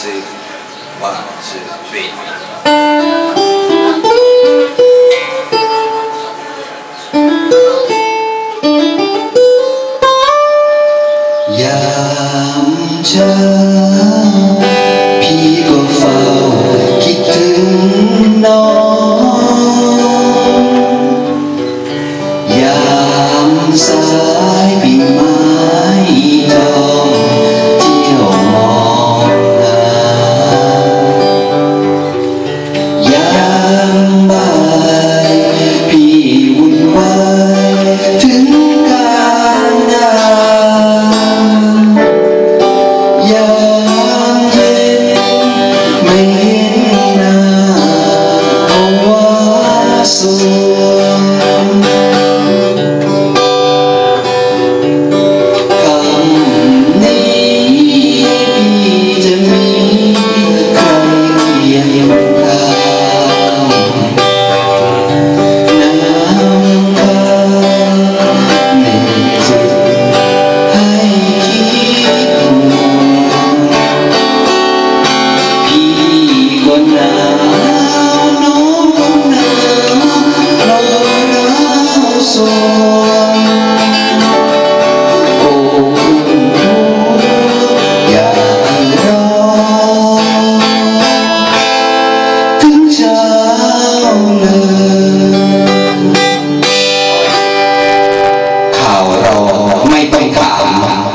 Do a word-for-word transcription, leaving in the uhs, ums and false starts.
two one two three ยามเช้าพี่ก็เฝ้าคิดถึงน้องยามสายปีไม้ทองเที่ยวมองหายามบ่ายพี่วุ่นวายถึงการงานยามเย็นไม่เห็นหน้าภาวะสวงคำนี้พี่จะมีใครเคียงข้างน้ำค้างในจิตให้คิดห่วงพี่ก็หนาวน้องก็หนาวเราหนาวสวงโอ้อย่ารอถึงเช้าเลยข่าวรอไม่ต้องถาม